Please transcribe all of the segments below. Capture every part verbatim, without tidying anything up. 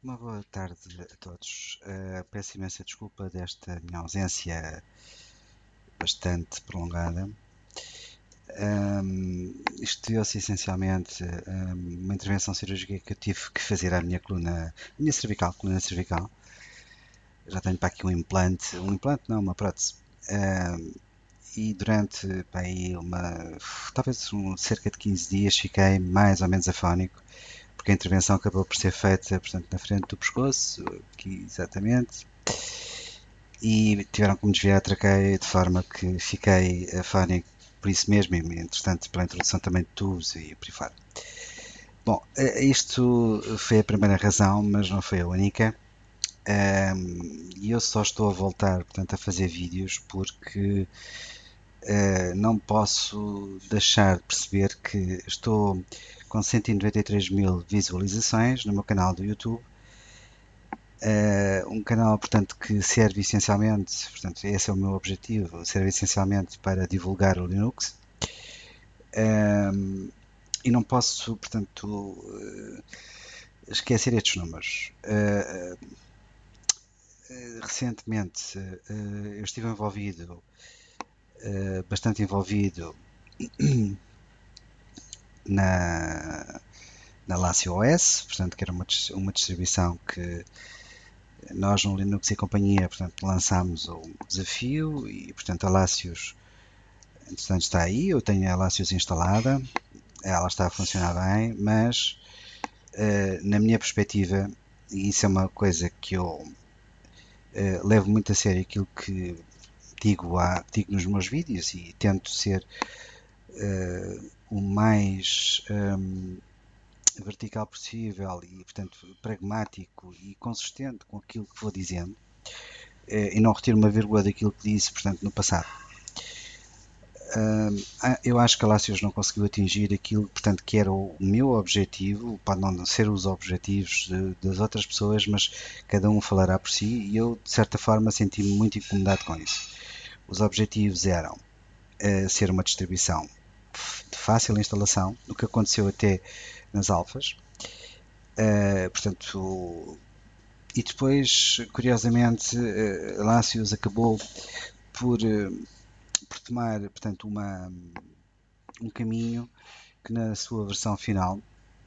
Uma boa tarde a todos. Uh, peço imensa desculpa desta minha ausência bastante prolongada. Um, isto deu-se essencialmente um, uma intervenção cirúrgica que eu tive que fazer à minha coluna, à minha cervical, coluna cervical. Já tenho para aqui um implante, um implante não, uma prótese. Um, e durante pá, aí uma, talvez um, cerca de quinze dias fiquei mais ou menos afónico, porque a intervenção acabou por ser feita, portanto, na frente do pescoço, aqui exatamente, e tiveram que me desviar a traqueia de forma que fiquei afónico por isso mesmo, e entretanto pela introdução também de tubos e por aí fora. Bom, isto foi a primeira razão, mas não foi a única. E eu só estou a voltar, portanto, a fazer vídeos porque uh, não posso deixar de perceber que estou com cento e noventa e três mil visualizações no meu canal do YouTube. Uh, um canal, portanto, que serve essencialmente, portanto, esse é o meu objetivo, serve essencialmente para divulgar o Linux. Um, e não posso, portanto, uh, esquecer estes números. Uh, uh, recentemente, uh, eu estive envolvido, uh, bastante envolvido na, na Lacio O S, portanto, que era uma, uma distribuição que nós no Linux e companhia, portanto, lançámos o desafio e, portanto, a Lacios, entretanto, está aí. Eu tenho a Lacios instalada, ela está a funcionar bem, mas uh, na minha perspectiva, e isso é uma coisa que eu uh, levo muito a sério, aquilo que digo, a, digo nos meus vídeos e tento ser uh, o mais um, vertical possível e, portanto, pragmático e consistente com aquilo que vou dizendo, uh, e não retiro uma vírgula daquilo que disse, portanto, no passado. Uh, eu acho que a Lacios não conseguiu atingir aquilo, portanto, que era o meu objetivo. Pode não ser os objetivos de, das outras pessoas, mas cada um falará por si, e eu, de certa forma, senti-me muito incomodado com isso. Os objetivos eram uh, ser uma distribuição de fácil instalação, o que aconteceu até nas alfas. Uh, portanto, e depois, curiosamente, uh, a Lacios acabou por, uh, por tomar, portanto, uma, um caminho que na sua versão final,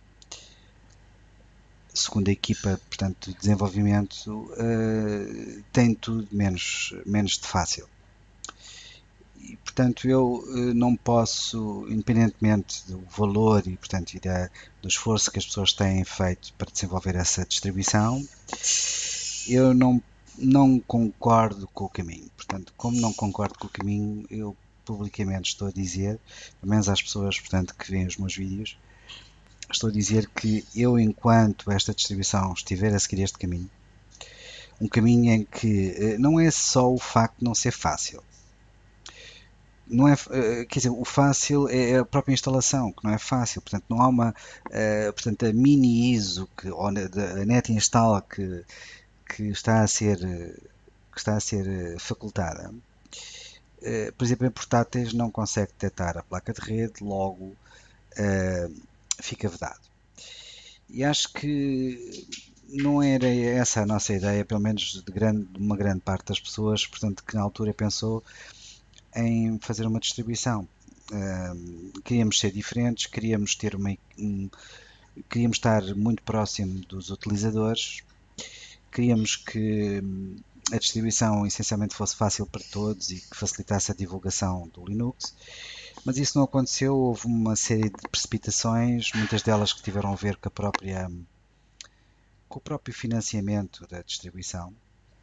segundo a equipa, portanto, de desenvolvimento, uh, tem tudo menos, menos de fácil. E, portanto, eu uh, não posso, independentemente do valor e, portanto, e da, do esforço que as pessoas têm feito para desenvolver essa distribuição, eu não, não concordo com o caminho. Portanto, como não concordo com o caminho, eu publicamente estou a dizer, pelo menos às pessoas, portanto, que veem os meus vídeos, estou a dizer que eu, enquanto esta distribuição estiver a seguir este caminho, um caminho em que não é só o facto de não ser fácil, não é, quer dizer, o fácil é a própria instalação, que não é fácil, portanto não há uma, portanto a mini I S O, que, ou a net install que, que está a ser, que está a ser facultada, por exemplo, em portáteis não consegue detectar a placa de rede, logo fica vedado. E acho que não era essa a nossa ideia, pelo menos de, grande, de uma grande parte das pessoas, portanto, que na altura pensou em fazer uma distribuição. Uh, queríamos ser diferentes, queríamos ter uma, um, queríamos estar muito próximo dos utilizadores, queríamos que a distribuição essencialmente fosse fácil para todos e que facilitasse a divulgação do Linux. Mas isso não aconteceu, houve uma série de precipitações, muitas delas que tiveram a ver com a própria com o próprio financiamento da distribuição,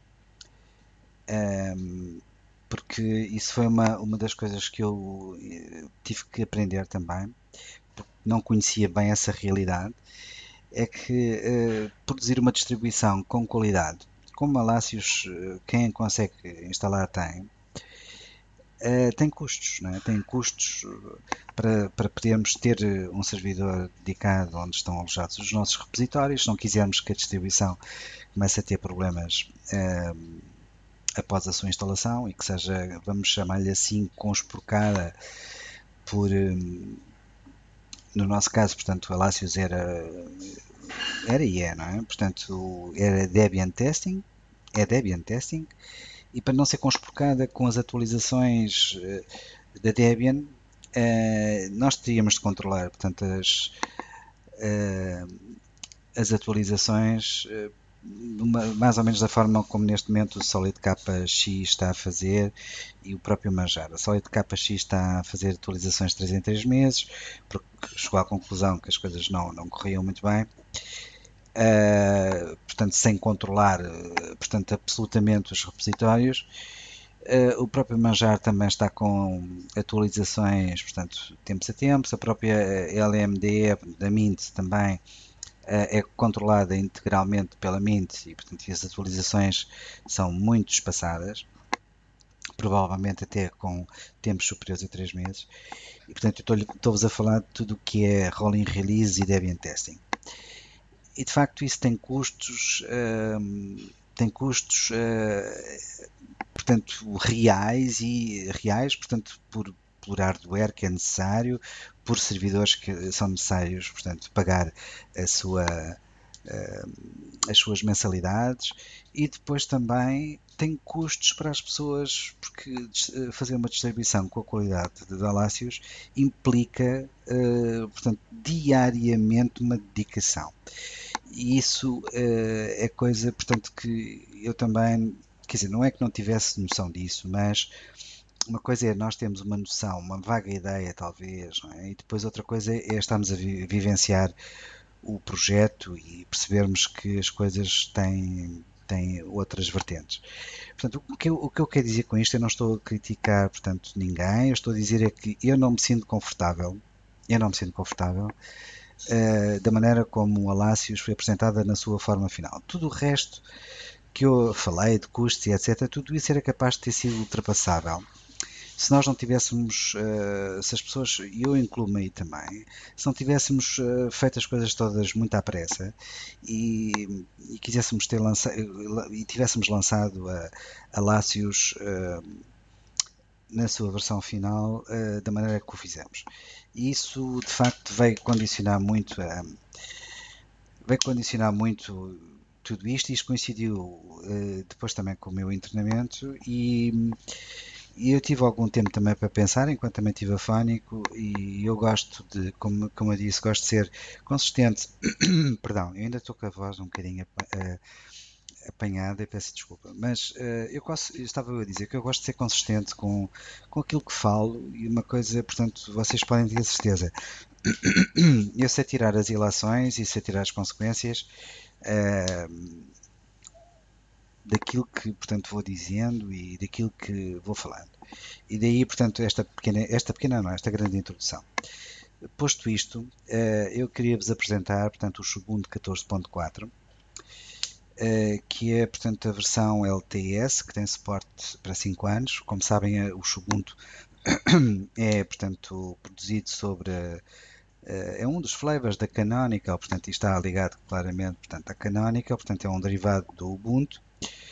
um, porque isso foi uma, uma das coisas que eu tive que aprender também, porque não conhecia bem essa realidade, é que uh, produzir uma distribuição com qualidade, como a Lacios, quem consegue instalar tem, Uh, tem custos, não é? Tem custos para, para podermos ter um servidor dedicado onde estão alojados os nossos repositórios. Se não quisermos que a distribuição comece a ter problemas uh, após a sua instalação e que seja, vamos chamar-lhe assim, conspurcada por, um, no nosso caso, portanto, a Lacios era, era e é, não é? Portanto, era Debian Testing, é Debian Testing, e para não ser conspurcada com as atualizações eh, da Debian, eh, nós teríamos de controlar, portanto, as, eh, as atualizações eh, mais ou menos da forma como neste momento o SolidKX está a fazer e o próprio Manjaro. A SolidKX está a fazer atualizações de três em três meses, porque chegou à conclusão que as coisas não, não corriam muito bem. Uh, portanto, sem controlar uh, portanto, absolutamente os repositórios. Uh, o próprio Manjaro também está com atualizações, portanto, tempos a tempos. A própria L M D da Mint também uh, é controlada integralmente pela Mint e, portanto, as atualizações são muito espaçadas, provavelmente até com tempos superiores a três meses. E, portanto, estou-vos a falar de tudo o que é rolling release e Debian testing. E de facto isso tem custos, uh, tem custos, uh, portanto, reais e reais, portanto, por, por hardware que é necessário, por servidores que são necessários, portanto, pagar a sua, uh, as suas mensalidades, e depois também tem custos para as pessoas, porque fazer uma distribuição com a qualidade de Dalácios implica, uh, portanto, diariamente uma dedicação. E isso uh, é coisa, portanto, que eu também, quer dizer, não é que não tivesse noção disso, mas uma coisa é nós termos uma noção, uma vaga ideia, talvez, não é? E depois outra coisa é estarmos a vi vivenciar o projeto e percebermos que as coisas têm, têm outras vertentes. Portanto, o que, eu, o que eu quero dizer com isto, eu não estou a criticar, portanto, ninguém, eu estou a dizer é que eu não me sinto confortável, eu não me sinto confortável Uh, da maneira como a Lacios foi apresentada na sua forma final. Tudo o resto que eu falei, de custos e etcétera, tudo isso era capaz de ter sido ultrapassável. Se nós não tivéssemos, uh, se as pessoas, e eu incluo-me aí também, se não tivéssemos uh, feito as coisas todas muito à pressa e, e quiséssemos ter lançado, e tivéssemos lançado a, a Lacios uh, na sua versão final uh, da maneira que o fizemos. E isso de facto veio condicionar muito a, veio condicionar muito tudo isto. Isto coincidiu uh, depois também com o meu internamento e, e eu tive algum tempo também para pensar enquanto também estive afónico, e eu gosto de, como, como eu disse, gosto de ser consistente. Perdão, eu ainda estou com a voz um bocadinho uh, apanhada e peço desculpa, mas uh, eu, gosto, eu estava a dizer que eu gosto de ser consistente com, com aquilo que falo, e uma coisa, portanto, vocês podem ter certeza, eu sei tirar as ilações e sei tirar as consequências uh, daquilo que, portanto, vou dizendo e daquilo que vou falando. E daí, portanto, esta pequena, esta pequena não, esta grande introdução. Posto isto, uh, eu queria vos apresentar, portanto, o Xubuntu catorze ponto quatro, Uh, que é, portanto, a versão L T S, que tem suporte para cinco anos. Como sabem, o Xubuntu é, portanto, produzido sobre, uh, é um dos flavors da Canonical, portanto, está ligado claramente, portanto, à Canonical, portanto, é um derivado do Ubuntu.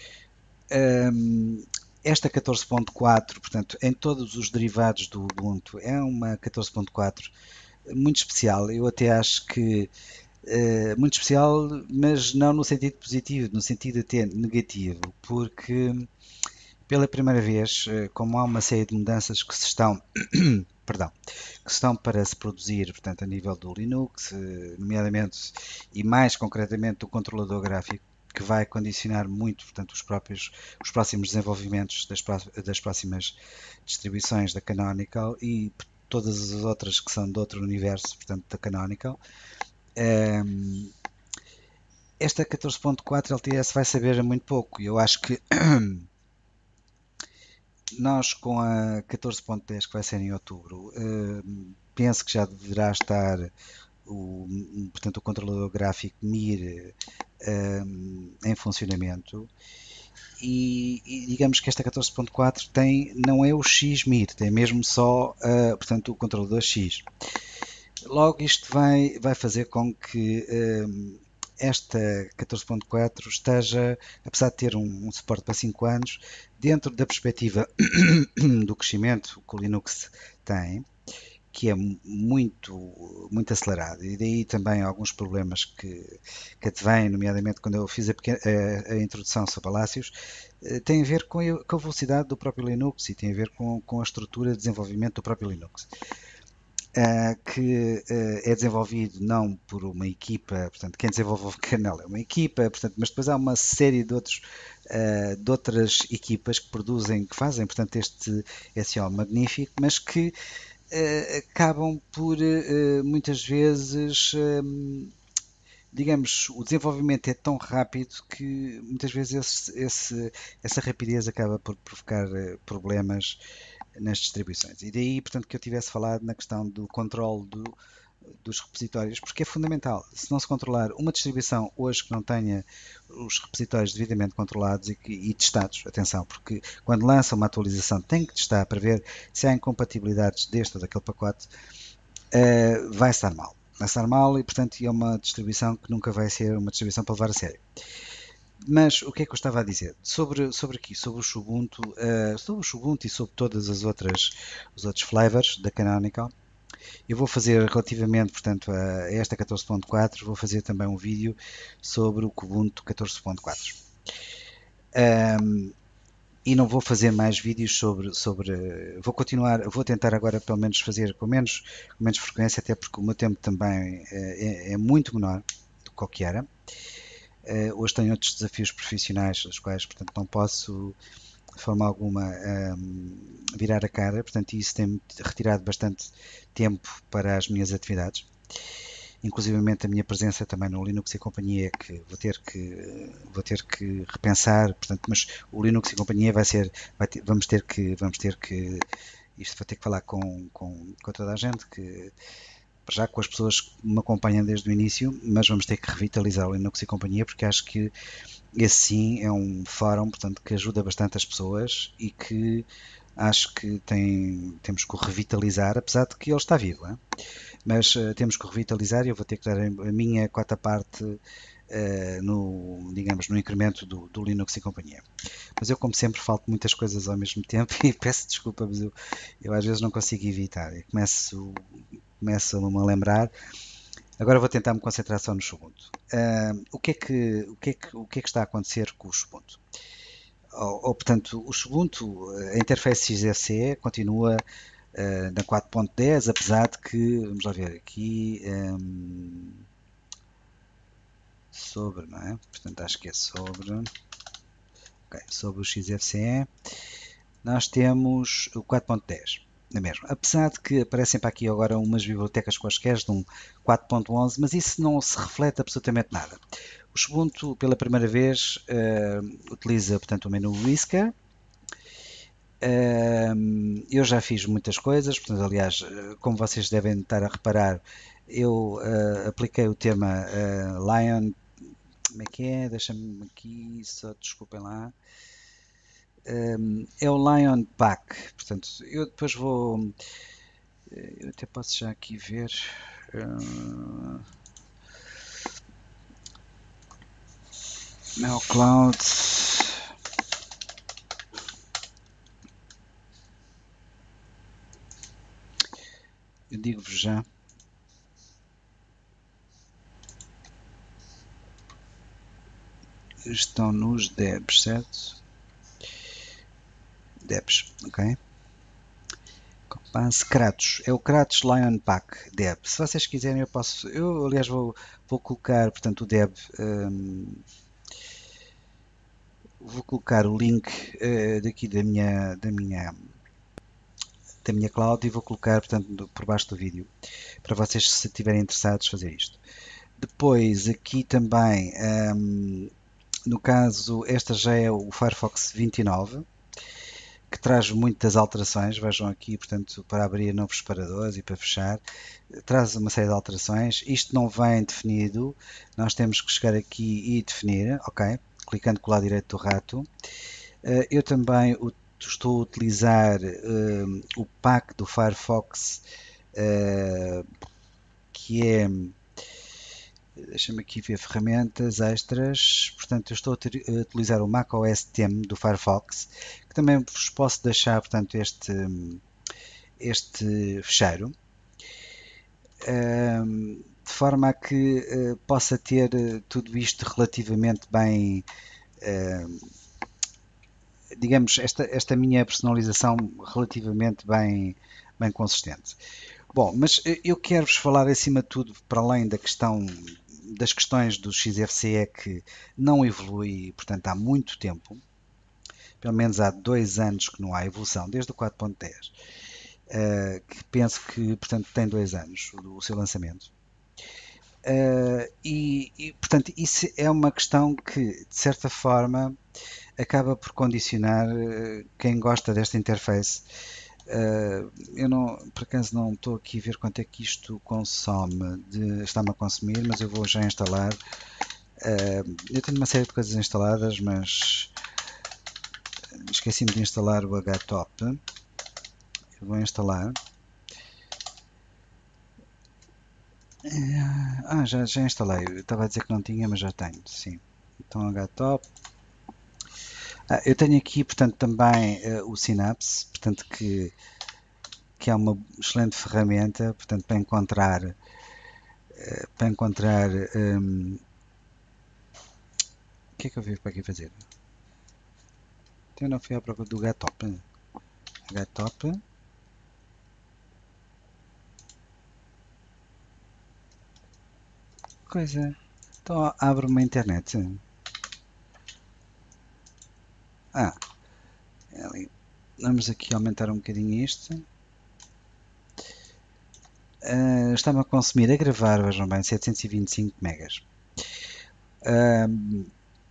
Um, esta catorze ponto quatro, portanto, em todos os derivados do Ubuntu, é uma catorze ponto quatro muito especial. Eu até acho que Uh, muito especial, mas não no sentido positivo, no sentido até negativo, porque pela primeira vez, uh, como há uma série de mudanças que se estão, perdão, que estão para se produzir, portanto, a nível do Linux, uh, nomeadamente e mais concretamente do controlador gráfico, que vai condicionar muito, portanto, os próprios, os próximos desenvolvimentos das, das próximas distribuições da Canonical e todas as outras que são de outro universo, portanto, da Canonical. Um, esta catorze ponto quatro L T S vai saber muito pouco. Eu acho que nós, com a catorze ponto dez, que vai ser em outubro, um, penso que já deverá estar o, portanto, o controlador gráfico M I R um, em funcionamento. E, e digamos que esta catorze ponto quatro tem, não é o X M I R, tem mesmo só uh, portanto, o controlador X. Logo, isto vai, vai fazer com que um, esta catorze ponto quatro esteja, apesar de ter um, um suporte para cinco anos, dentro da perspectiva do crescimento que o Linux tem, que é muito, muito acelerado, e daí também alguns problemas que, que advêm, nomeadamente quando eu fiz a, pequena, a, a introdução sobre Palácios, tem a ver com a, com a velocidade do próprio Linux e tem a ver com, com a estrutura de desenvolvimento do próprio Linux. Uh, que uh, é desenvolvido não por uma equipa, portanto, quem desenvolve o kernel é uma equipa, portanto, mas depois há uma série de, outros, uh, de outras equipas que produzem, que fazem, portanto, este S E O magnífico, mas que uh, acabam por, uh, muitas vezes, um, digamos, o desenvolvimento é tão rápido que muitas vezes esse, esse, essa rapidez acaba por provocar uh, problemas nas distribuições. E daí, portanto, que eu tivesse falado na questão do controle do, dos repositórios, porque é fundamental. Se não se controlar uma distribuição hoje que não tenha os repositórios devidamente controlados e, que, e testados, atenção, porque quando lança uma atualização tem que testar para ver se há incompatibilidades deste ou daquele pacote, uh, vai estar mal. Vai estar mal e, portanto, é uma distribuição que nunca vai ser uma distribuição para levar a sério. Mas o que é que eu estava a dizer? Sobre, sobre aqui, sobre o Ubuntu, uh, sobre o Ubuntu e sobre todas as outras, os outros flavors da Canonical, eu vou fazer relativamente, portanto, a esta catorze ponto quatro, vou fazer também um vídeo sobre o Kubuntu catorze ponto quatro. Um, e não vou fazer mais vídeos sobre, sobre, vou continuar, vou tentar agora pelo menos fazer com menos, com menos frequência, até porque o meu tempo também é, é muito menor do que era. Uh, hoje tenho outros desafios profissionais, os quais, portanto, não posso, de forma alguma, um, virar a cara. Portanto, isso tem-me retirado bastante tempo para as minhas atividades. Inclusivamente a minha presença também no Linux e Companhia, que vou ter que, vou ter que repensar. Portanto, mas o Linux e Companhia vai ser, vai ter, vamos ter que, vamos ter que, isto vou ter que falar com, com, com toda a gente, que já com as pessoas que me acompanham desde o início, mas vamos ter que revitalizar o Linux e Companhia, porque acho que esse sim é um fórum, portanto, que ajuda bastante as pessoas e que acho que tem, temos que o revitalizar, apesar de que ele está vivo, hein? Mas uh, temos que o revitalizar e eu vou ter que dar a minha quarta parte uh, no, digamos, no incremento do, do Linux e Companhia. Mas eu, como sempre, falo muitas coisas ao mesmo tempo e peço desculpa, mas eu, eu às vezes não consigo evitar. Eu começo começo-me a lembrar. Agora vou tentar me concentrar só no Ubuntu. Uh, o, que é que, o, que é que, o que é que está a acontecer com o Ubuntu? Ou, ou, portanto, o Ubuntu, a interface X F C E continua uh, na quatro ponto dez, apesar de que, vamos lá ver aqui, um, sobre, não é? Portanto, acho que é sobre, okay, sobre o X F C E, nós temos o quatro ponto dez. Na mesma. Apesar de que aparecem para aqui agora umas bibliotecas quaisquer de um quatro ponto onze, mas isso não se reflete absolutamente nada. O Ubuntu, pela primeira vez, uh, utiliza, portanto, o menu Whisker. Uh, eu já fiz muitas coisas, portanto, aliás, como vocês devem estar a reparar, eu uh, apliquei o tema uh, Lion, como é que é? Deixa-me aqui, só desculpem lá. Um, é o Lion Pack, portanto, eu depois vou, eu até posso já aqui ver, uh, Mel Cloud, eu digo-vos já, estão nos Debs, certo? Debs, ok? Compass Kratos, é o Kratos Lion Pack Deb. Se vocês quiserem, eu posso. Eu, aliás, vou, vou colocar, portanto, o Deb. Um, vou colocar o link uh, daqui da minha, da minha, da minha cloud e vou colocar, portanto, por baixo do vídeo para vocês, se estiverem interessados, fazer isto. Depois, aqui também, um, no caso, esta já é o Firefox vinte e nove. Que traz muitas alterações, vejam aqui, portanto, para abrir novos separadores e para fechar, traz uma série de alterações. Isto não vem definido, nós temos que chegar aqui e definir, ok? Clicando com o lado direito do rato. Eu também estou a utilizar uh, o pack do Firefox, uh, que é, deixa-me aqui ver ferramentas extras, portanto eu estou a utilizar o macOS Theme do Firefox, que também vos posso deixar, portanto, este, este fecheiro, ehm, de forma a que eh, possa ter eh, tudo isto relativamente bem, ehm, digamos, esta, esta minha personalização relativamente bem, bem consistente. Bom, mas eh, eu quero-vos falar acima de tudo, para além da questão das questões do X F C E que não evolui, portanto, há muito tempo, pelo menos há dois anos que não há evolução, desde o quatro ponto dez, uh, que penso que, portanto, tem dois anos o, o seu lançamento. Uh, e, e, portanto, isso é uma questão que, de certa forma, acaba por condicionar uh, quem gosta desta interface. Uh, eu não, por acaso não estou aqui a ver quanto é que isto consome, de, está-me a consumir, mas eu vou já instalar. Uh, eu tenho uma série de coisas instaladas, mas esqueci-me de instalar o htop. Eu vou instalar. Ah, já, já instalei. Eu estava a dizer que não tinha, mas já tenho, sim. Então htop. Ah, eu tenho aqui, portanto, também uh, o Synapse, portanto, que, que é uma excelente ferramenta, portanto, para encontrar, uh, para encontrar, um, o que é que eu vim para aqui fazer? Então eu não fui à procura do htop. htop. Coisa. Então abre uma internet. Ah, é ali. Vamos aqui aumentar um bocadinho isto. Uh, está-me a consumir a gravar, vejam bem, setecentos e vinte e cinco megas. Uh,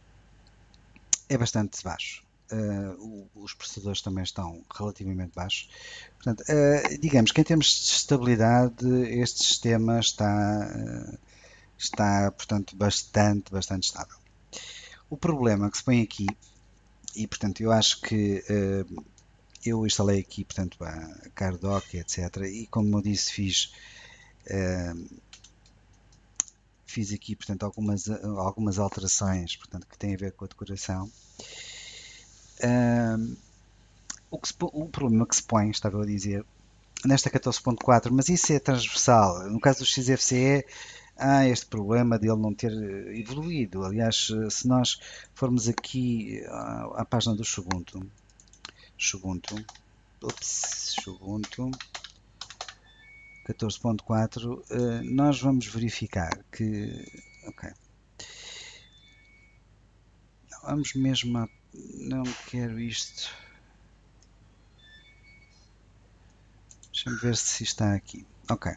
é bastante baixo. Uh, os processadores também estão relativamente baixos. Portanto, uh, digamos que em termos de estabilidade, este sistema está, uh, está, portanto, bastante, bastante estável. O problema que se põe aqui, e portanto eu acho que uh, eu instalei aqui, portanto, a Cardoc, etcétera. E como eu disse, fiz uh, fiz aqui, portanto, algumas, algumas alterações, portanto, que têm a ver com a decoração. Uh, o, que se, o problema que se põe, estava a dizer, nesta catorze ponto quatro, mas isso é transversal. No caso do X F C E, há este problema de ele não ter evoluído. Aliás, se nós formos aqui à, à página do Xubuntu, Xubuntu, ups, Xubuntu catorze ponto quatro, nós vamos verificar que, ok, vamos mesmo a, não quero isto. Deixa-me ver se está aqui. Ok.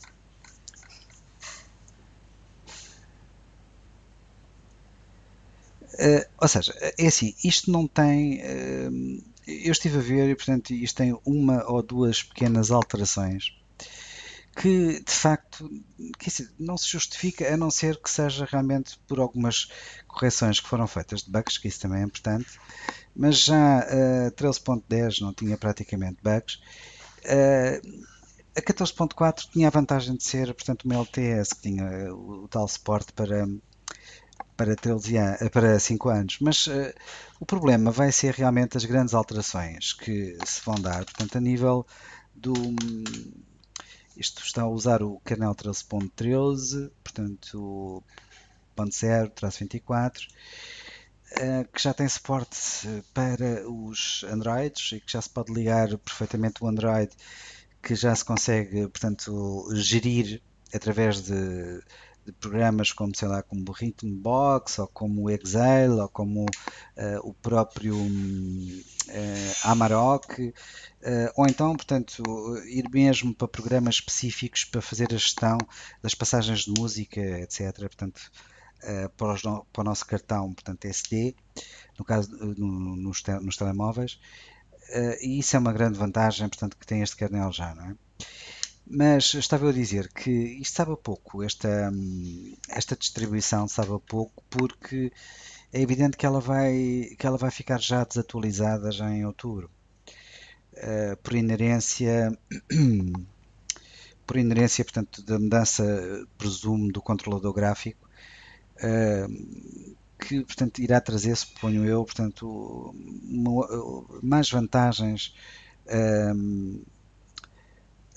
Uh, ou seja, é assim, isto não tem. Uh, eu estive a ver e, portanto, isto tem uma ou duas pequenas alterações que, de facto, que, assim, não se justifica a não ser que seja realmente por algumas correções que foram feitas de bugs, que isso também é importante, mas já a uh, treze ponto dez não tinha praticamente bugs. Uh, a catorze ponto quatro tinha a vantagem de ser, portanto, uma L T S, que tinha o, o tal suporte para para treze anos, para cinco anos, mas uh, o problema vai ser realmente as grandes alterações que se vão dar, portanto, a nível do. Isto está a usar o kernel treze ponto treze, portanto, ponto zero, vinte e quatro, uh, que já tem suporte para os Androids e que já se pode ligar perfeitamente o Android, que já se consegue, portanto, gerir através de, de programas como, sei lá, como o Rhythmbox, ou como o Exile, ou como uh, o próprio uh, Amarok, uh, ou então, portanto, ir mesmo para programas específicos para fazer a gestão das passagens de música, etcétera. Portanto, uh, para, os, para, o nosso cartão, portanto, S D, no caso, no, nos, nos telemóveis, uh, e isso é uma grande vantagem, portanto, que tem este kernel já, não é? Mas estava eu a dizer que isto sabe a pouco, esta, esta distribuição sabe a pouco, porque é evidente que ela vai, que ela vai ficar já desatualizada já em outubro. Uh, por inerência, por inerência, portanto, da mudança, presumo, do controlador gráfico, uh, que, portanto, irá trazer, suponho eu, portanto, uma, mais vantagens, uh, apesar que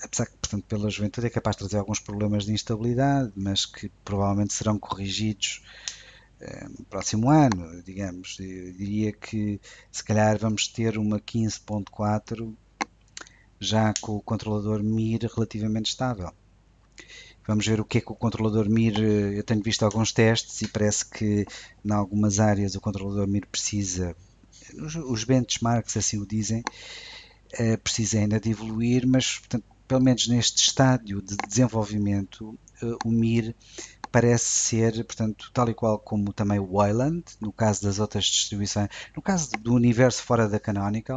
portanto, pela juventude é capaz de trazer alguns problemas de instabilidade, mas que provavelmente serão corrigidos uh, no próximo ano, digamos. Eu diria que se calhar vamos ter uma quinze ponto quatro já com o controlador M I R relativamente estável. Vamos ver o que é que o controlador M I R, eu tenho visto alguns testes e parece que em algumas áreas o controlador M I R precisa, os benchmarks assim o dizem, precisa ainda de evoluir, mas portanto, pelo menos neste estádio de desenvolvimento, o M I R parece ser, portanto, tal e qual como também o Wayland, no caso das outras distribuições, no caso do universo fora da Canonical,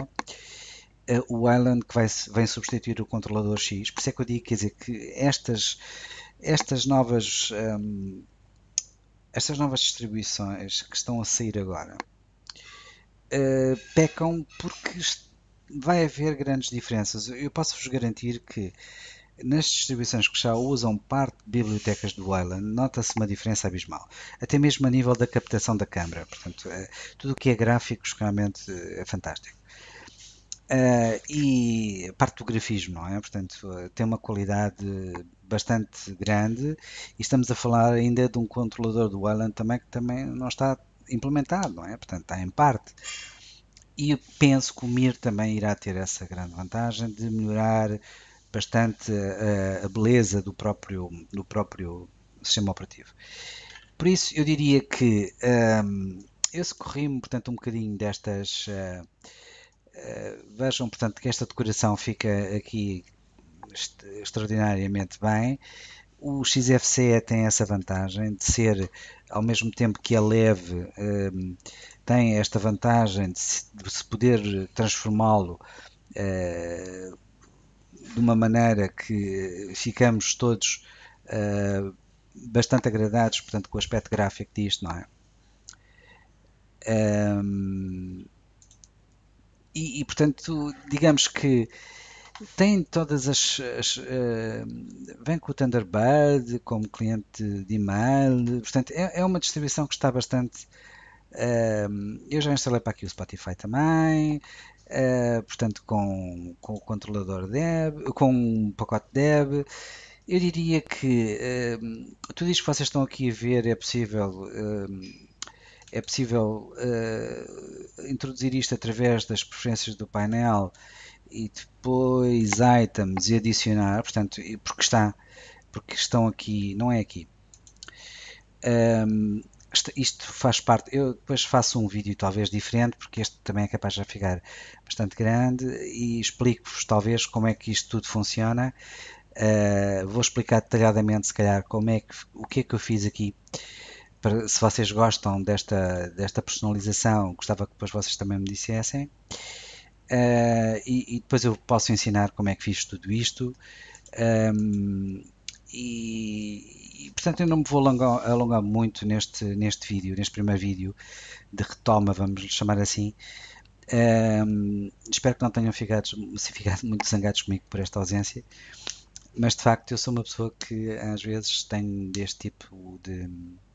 o Wayland que vai, vem substituir o controlador X. Por isso é que eu digo, quer dizer, que estas, estas novas um, estas novas distribuições que estão a sair agora uh, pecam porque vai haver grandes diferenças. Eu posso-vos garantir que nas distribuições que já usam parte de bibliotecas do Wayland, nota-se uma diferença abismal, até mesmo a nível da captação da câmara. Portanto, é, tudo o que é gráficos realmente é fantástico. Uh, e a parte do grafismo, não é? Portanto, uh, tem uma qualidade bastante grande e estamos a falar ainda de um controlador do Wayland também que também não está implementado, não é? Portanto, está em parte. E eu penso que o M I R também irá ter essa grande vantagem de melhorar bastante a, a beleza do próprio, do próprio sistema operativo. Por isso, eu diria que um, eu socorri-me, portanto, um bocadinho destas... Uh, Uh, vejam, portanto, que esta decoração fica aqui extraordinariamente bem. O X F C E tem essa vantagem de ser, ao mesmo tempo que é leve, uh, tem esta vantagem de se, de se poder transformá-lo uh, de uma maneira que ficamos todos uh, bastante agradados, portanto, com o aspecto gráfico disto, não é? Um, E, e, portanto, digamos que tem todas as. as uh, vem com o Thunderbird como cliente de e-mail, portanto, é, é uma distribuição que está bastante. Uh, eu já instalei para aqui o Spotify também, uh, portanto, com, com o controlador Deb, com um pacote Deb. Eu diria que uh, tudo isto que vocês estão aqui a ver é possível. Uh, é possível uh, introduzir isto através das preferências do painel e depois items e adicionar, portanto, porque está, porque estão aqui, não é aqui. Um, isto faz parte, eu depois faço um vídeo talvez diferente, porque este também é capaz de ficar bastante grande e explico-vos talvez como é que isto tudo funciona. Uh, vou explicar detalhadamente se calhar como é que, o que é que eu fiz aqui. Para, se vocês gostam desta, desta personalização, gostava que depois vocês também me dissessem. Uh, e, e depois eu posso ensinar como é que fiz tudo isto. Um, e, e portanto eu não me vou alongar, alongar muito neste, neste vídeo, neste primeiro vídeo de retoma, vamos chamar assim. Um, espero que não tenham ficado, ficado muito zangados comigo por esta ausência, mas de facto eu sou uma pessoa que às vezes tem deste tipo de,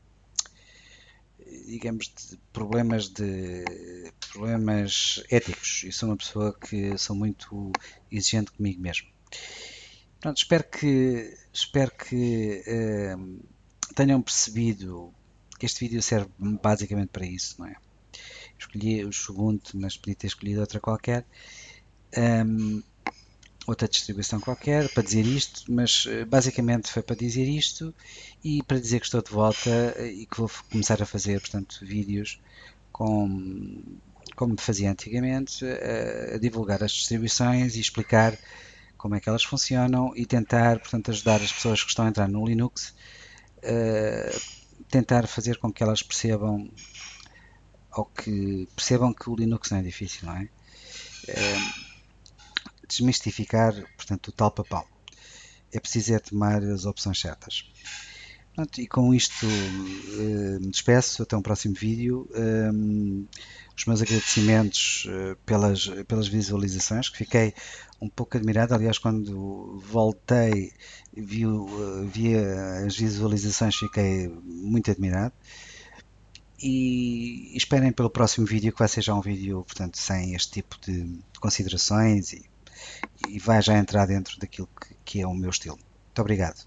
digamos, de problemas de problemas éticos e sou uma pessoa que sou muito exigente comigo mesmo. Pronto, espero que espero que uh, tenham percebido que este vídeo serve basicamente para isso, não é? Escolhi o Ubuntu, mas podia ter escolhido outra qualquer, um, outra distribuição qualquer para dizer isto, mas basicamente foi para dizer isto e para dizer que estou de volta e que vou começar a fazer, portanto, vídeos com, como fazia antigamente, a, a divulgar as distribuições e explicar como é que elas funcionam e tentar, portanto, ajudar as pessoas que estão a entrar no Linux, uh, tentar fazer com que elas percebam ou que percebam que o Linux não é difícil, não é? Uh, desmistificar, portanto, o tal papão. É preciso é tomar as opções certas. Pronto, e com isto uh, me despeço, até um próximo vídeo. Um, os meus agradecimentos uh, pelas, pelas visualizações, que fiquei um pouco admirado. Aliás, quando voltei, vi, uh, vi as visualizações, fiquei muito admirado. E esperem pelo próximo vídeo, que vai ser já um vídeo, portanto, sem este tipo de, de considerações e, e vai já entrar dentro daquilo que, que é o meu estilo. Muito obrigado.